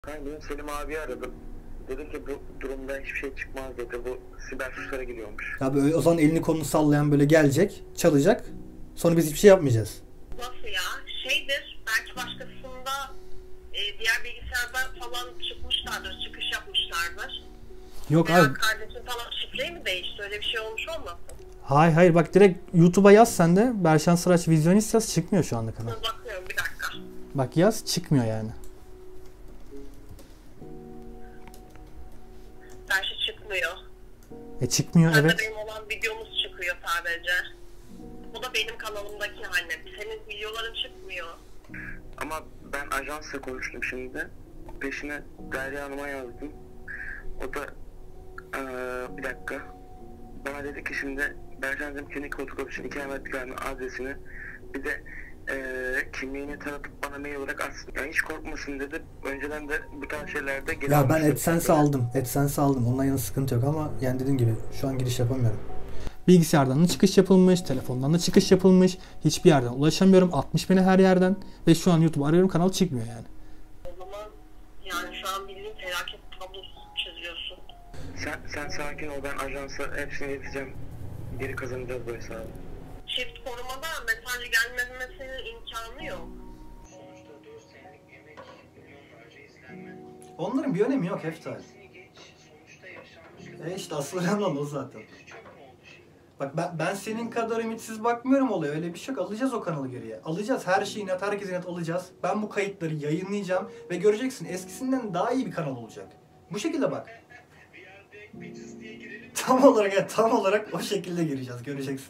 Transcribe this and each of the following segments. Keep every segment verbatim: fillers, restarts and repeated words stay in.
Ben dün Selim abi aradım. Dedi ki bu durumda hiçbir şey çıkmaz dedi. Bu siber suçlara giriyormuş. Abi öyle- o zaman elini kolunu sallayan böyle gelecek, çalacak. Sonra biz hiçbir şey yapmayacağız. Nasıl ya? Şeydir, belki başkasında e, diğer bilgisayarda falan çıkmışlardır, çıkış yapmışlardır. Yok Veya abi. kardeşin falan şifreyi mi değişti? Öyle bir şey olmuş olmasın? Hayır hayır bak direkt YouTube'a yaz sen de. Berşan Sıraç Vizyonist yaz, çıkmıyor şu anda kanal. Dur bakıyorum bir dakika. Bak yaz, çıkmıyor yani. Belki çıkmıyor. E çıkmıyor Sadece evet. benim olan videomuz çıkıyor sadece. Bu da benim kanalımdaki annem. Senin videoların çıkmıyor. Ama ben ajansla konuştum şimdi. Peşine Derya Hanım'a yazdım. O da eee, bir dakika. Bana dedi ki şimdi Berşan'cığım klinik fotokopisini, ikametgahının adresini bir de eee kimliğini tanıtıp bana mail olarak atsın. Yani hiç korkmasın dedi. Önceden de bu tarz şeylerde geri Ya ben almıştım. AdSense aldım. AdSense aldım. Ondan yana sıkıntı yok ama yani dediğim gibi şu an giriş yapamıyorum. Bilgisayardan da çıkış yapılmış, telefondan da çıkış yapılmış. Hiçbir yerden ulaşamıyorum. altmış beni her yerden. Ve şu an YouTube arıyorum, kanal çıkmıyor yani. O zaman yani şu an bildiğin felaket tablosu çiziyorsun. Sen, sen sakin ol, ben ajansa hepsini ileteceğim. Geri kazanacağız bu hesabı. Çift korumada mesaj gelmemesinin imkanı yok. Sonuçta dört senelik emek, milyonlarca izlenme. Onların bir önemi yok Eftal. Geç, sonuçta yaşanmış. E işte asıl önemli olan o zaten. Bak ben, ben senin kadar ümitsiz bakmıyorum olaya. Öyle bir şey yok. Alacağız o kanalı geriye. Alacağız. Her şeyi net, herkese net alacağız. Ben bu kayıtları yayınlayacağım. Ve göreceksin eskisinden daha iyi bir kanal olacak. Bu şekilde bak. Tam olarak evet, tam olarak o şekilde gireceğiz. Göreceksin.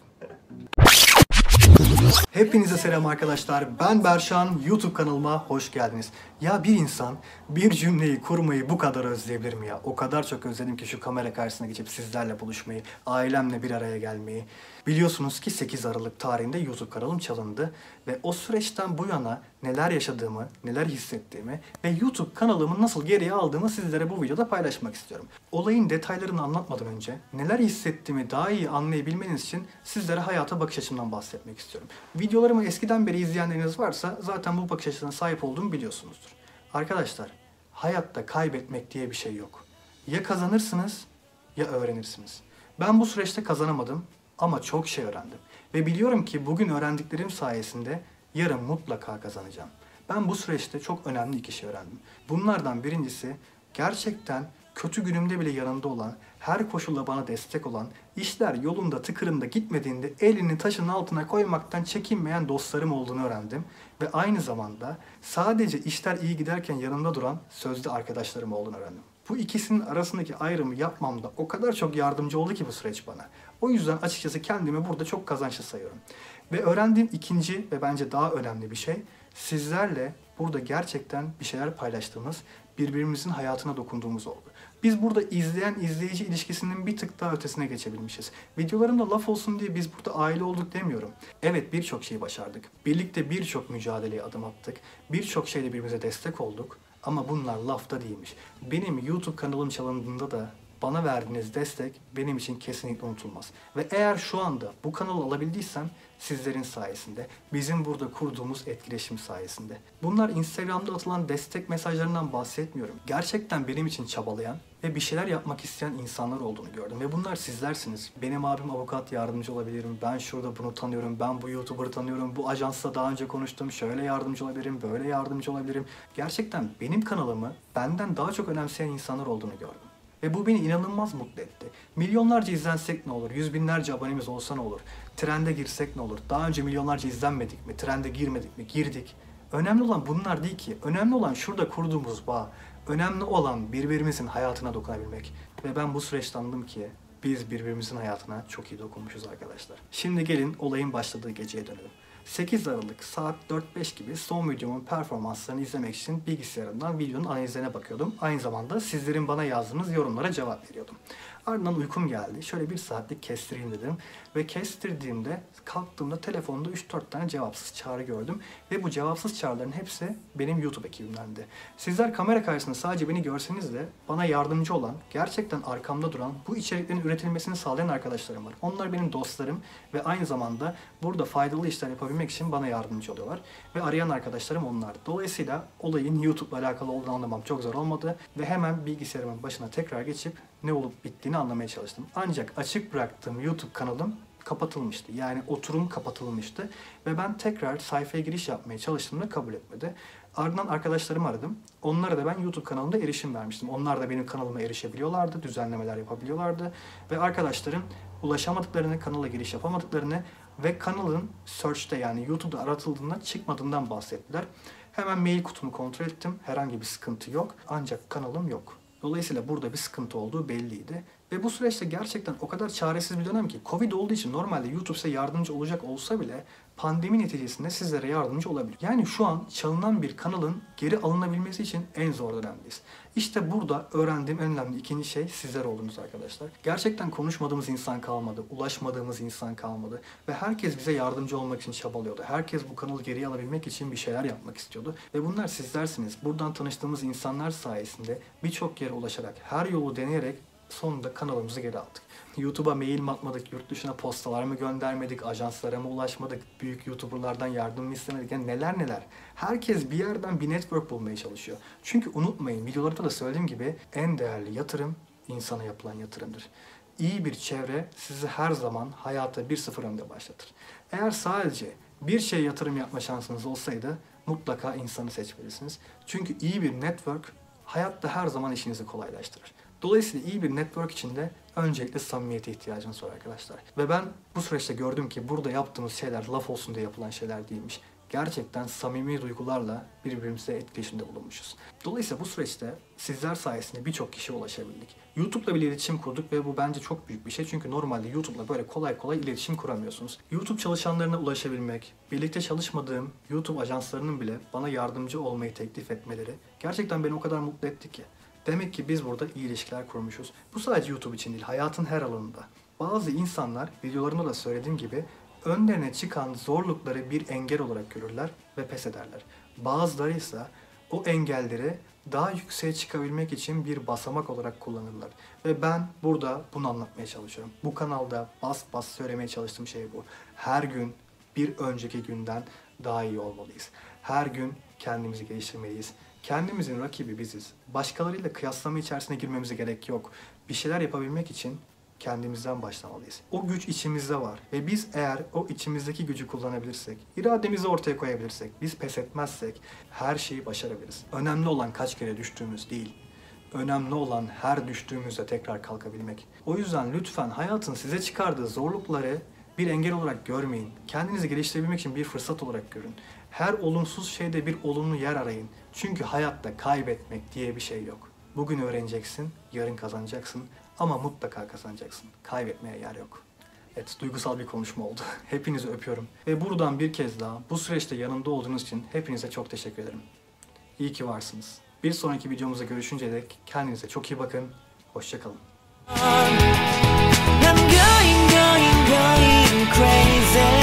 Hepinize selam arkadaşlar. Ben Berşan. YouTube kanalıma hoş geldiniz. Ya bir insan bir cümleyi kurmayı bu kadar özleyebilir mi ya? O kadar çok özledim ki şu kamera karşısına geçip sizlerle buluşmayı, ailemle bir araya gelmeyi. Biliyorsunuz ki sekiz Aralık tarihinde YouTube kanalım çalındı. Ve o süreçten bu yana neler yaşadığımı, neler hissettiğimi ve YouTube kanalımı nasıl geriye aldığımı sizlere bu videoda paylaşmak istiyorum. Olayın detaylarını anlatmadan önce neler hissettiğimi daha iyi anlayabilmeniz için sizlere hayata bakış açımdan bahsetmek istiyorum. Videolarımı eskiden beri izleyenleriniz varsa zaten bu bakış açısına sahip olduğumu biliyorsunuzdur. Arkadaşlar, hayatta kaybetmek diye bir şey yok. Ya kazanırsınız ya öğrenirsiniz. Ben bu süreçte kazanamadım ama çok şey öğrendim. Ve biliyorum ki bugün öğrendiklerim sayesinde yarın mutlaka kazanacağım. Ben bu süreçte çok önemli iki şey öğrendim. Bunlardan birincisi gerçekten kötü günümde bile yanımda olan, her koşulda bana destek olan, işler yolunda tıkırında gitmediğinde elini taşın altına koymaktan çekinmeyen dostlarım olduğunu öğrendim. Ve aynı zamanda sadece işler iyi giderken yanımda duran sözlü arkadaşlarım olduğunu öğrendim. Bu ikisinin arasındaki ayrımı yapmamda o kadar çok yardımcı oldu ki bu süreç bana. O yüzden açıkçası kendimi burada çok kazançlı sayıyorum. Ve öğrendiğim ikinci ve bence daha önemli bir şey, sizlerle burada gerçekten bir şeyler paylaştığımız, birbirimizin hayatına dokunduğumuz oldu. Biz burada izleyen izleyici ilişkisinin bir tık daha ötesine geçebilmişiz. Videolarımda laf olsun diye biz burada aile olduk demiyorum. Evet, birçok şeyi başardık. Birlikte birçok mücadeleye adım attık. Birçok şeyde birbirimize destek olduk. Ama bunlar lafta değilmiş. Benim YouTube kanalım çalındığında da bana verdiğiniz destek benim için kesinlikle unutulmaz. Ve eğer şu anda bu kanalı alabildiysem sizlerin sayesinde, bizim burada kurduğumuz etkileşim sayesinde. Bunlar Instagram'da atılan destek mesajlarından bahsetmiyorum. Gerçekten benim için çabalayan ve bir şeyler yapmak isteyen insanlar olduğunu gördüm. Ve bunlar sizlersiniz. Benim abim avukat, yardımcı olabilirim. Ben şurada bunu tanıyorum, ben bu YouTuber'ı tanıyorum, bu ajansla daha önce konuştum, şöyle yardımcı olabilirim, böyle yardımcı olabilirim. Gerçekten benim kanalımı benden daha çok önemseyen insanlar olduğunu gördüm. Ve bu beni inanılmaz mutlu etti. Milyonlarca izlensek ne olur? Yüz binlerce abonemiz olsa ne olur? Trende girsek ne olur? Daha önce milyonlarca izlenmedik mi? Trende girmedik mi? Girdik. Önemli olan bunlar değil ki. Önemli olan şurada kurduğumuz bağ. Önemli olan birbirimizin hayatına dokunabilmek. Ve ben bu süreçte anladım ki biz birbirimizin hayatına çok iyi dokunmuşuz arkadaşlar. Şimdi gelin olayın başladığı geceye dönelim. sekiz Aralık saat dört beş gibi son videomun performanslarını izlemek için bilgisayarımdan videonun analizlerine bakıyordum. Aynı zamanda sizlerin bana yazdığınız yorumlara cevap veriyordum. Ardından uykum geldi. Şöyle bir saatlik kestireyim dedim. Ve kestirdiğimde kalktığımda telefonda üç dört tane cevapsız çağrı gördüm. Ve bu cevapsız çağrıların hepsi benim YouTube ekibimdendi. Sizler kamera karşısında sadece beni görseniz de bana yardımcı olan, gerçekten arkamda duran, bu içeriklerin üretilmesini sağlayan arkadaşlarım var. Onlar benim dostlarım ve aynı zamanda burada faydalı işler yapabilmek için bana yardımcı oluyorlar. Ve arayan arkadaşlarım onlar. Dolayısıyla olayın YouTube'la alakalı olduğunu anlamam çok zor olmadı. Ve hemen bilgisayarımın başına tekrar geçip ne olup bittiğini anlamaya çalıştım. Ancak açık bıraktığım YouTube kanalım kapatılmıştı. Yani oturum kapatılmıştı. Ve ben tekrar sayfaya giriş yapmaya çalıştığımda kabul etmedi. Ardından arkadaşlarımı aradım. Onlara da ben YouTube kanalımda erişim vermiştim. Onlar da benim kanalıma erişebiliyorlardı, düzenlemeler yapabiliyorlardı. Ve arkadaşlarım ulaşamadıklarını, kanala giriş yapamadıklarını ve kanalın search'te yani YouTube'da aratıldığında çıkmadığından bahsettiler. Hemen mail kutumu kontrol ettim. Herhangi bir sıkıntı yok. Ancak kanalım yok. Dolayısıyla burada bir sıkıntı olduğu belliydi. Ve bu süreçte gerçekten o kadar çaresiz bir dönem ki Covid olduğu için normalde YouTube size yardımcı olacak olsa bile pandemi neticesinde sizlere yardımcı olabilir. Yani şu an çalınan bir kanalın geri alınabilmesi için en zor dönemdeyiz. İşte burada öğrendiğim en önemli ikinci şey sizler oldunuz arkadaşlar. Gerçekten konuşmadığımız insan kalmadı, ulaşmadığımız insan kalmadı ve herkes bize yardımcı olmak için çabalıyordu. Herkes bu kanalı geriye alabilmek için bir şeyler yapmak istiyordu ve bunlar sizlersiniz. Buradan tanıştığımız insanlar sayesinde birçok yere ulaşarak, her yolu deneyerek sonunda kanalımızı geri aldık. YouTube'a mail mi atmadık, yurt dışına postalar mı göndermedik, ajanslara mı ulaşmadık, büyük YouTuber'lardan yardım mı istemedik, yani neler neler. Herkes bir yerden bir network bulmaya çalışıyor. Çünkü unutmayın, videolarda da söylediğim gibi en değerli yatırım insana yapılan yatırımdır. İyi bir çevre sizi her zaman hayata bir sıfır önde başlatır. Eğer sadece bir şeye yatırım yapma şansınız olsaydı mutlaka insanı seçmelisiniz. Çünkü iyi bir network hayatta her zaman işinizi kolaylaştırır. Dolayısıyla iyi bir network içinde öncelikle samimiyete ihtiyacınız var arkadaşlar. Ve ben bu süreçte gördüm ki burada yaptığımız şeyler laf olsun diye yapılan şeyler değilmiş. Gerçekten samimi duygularla birbirimize etkileşimde bulunmuşuz. Dolayısıyla bu süreçte sizler sayesinde birçok kişiye ulaşabildik. YouTube'la bile iletişim kurduk ve bu bence çok büyük bir şey. Çünkü normalde YouTube'la böyle kolay kolay iletişim kuramıyorsunuz. YouTube çalışanlarına ulaşabilmek, birlikte çalışmadığım YouTube ajanslarının bile bana yardımcı olmayı teklif etmeleri gerçekten beni o kadar mutlu etti ki. Demek ki biz burada iyi ilişkiler kurmuşuz. Bu sadece YouTube için değil, hayatın her alanında. Bazı insanlar, videolarımda da söylediğim gibi, önlerine çıkan zorlukları bir engel olarak görürler ve pes ederler. Bazıları ise o engelleri daha yükseğe çıkabilmek için bir basamak olarak kullanırlar. Ve ben burada bunu anlatmaya çalışıyorum. Bu kanalda bas bas söylemeye çalıştığım şey bu. Her gün bir önceki günden daha iyi olmalıyız. Her gün kendimizi geliştirmeliyiz. Kendimizin rakibi biziz. Başkalarıyla kıyaslama içerisine girmemize gerek yok. Bir şeyler yapabilmek için kendimizden başlamalıyız. O güç içimizde var ve biz eğer o içimizdeki gücü kullanabilirsek, irademizi ortaya koyabilirsek, biz pes etmezsek her şeyi başarabiliriz. Önemli olan kaç kere düştüğümüz değil. Önemli olan her düştüğümüzde tekrar kalkabilmek. O yüzden lütfen hayatın size çıkardığı zorlukları bir engel olarak görmeyin. Kendinizi geliştirebilmek için bir fırsat olarak görün. Her olumsuz şeyde bir olumlu yer arayın. Çünkü hayatta kaybetmek diye bir şey yok. Bugün öğreneceksin, yarın kazanacaksın ama mutlaka kazanacaksın. Kaybetmeye yer yok. Evet, duygusal bir konuşma oldu. Hepinizi öpüyorum. Ve buradan bir kez daha bu süreçte yanımda olduğunuz için hepinize çok teşekkür ederim. İyi ki varsınız. Bir sonraki videomuzda görüşünceye dek kendinize çok iyi bakın. Hoşça kalın. I'm going, going, going crazy.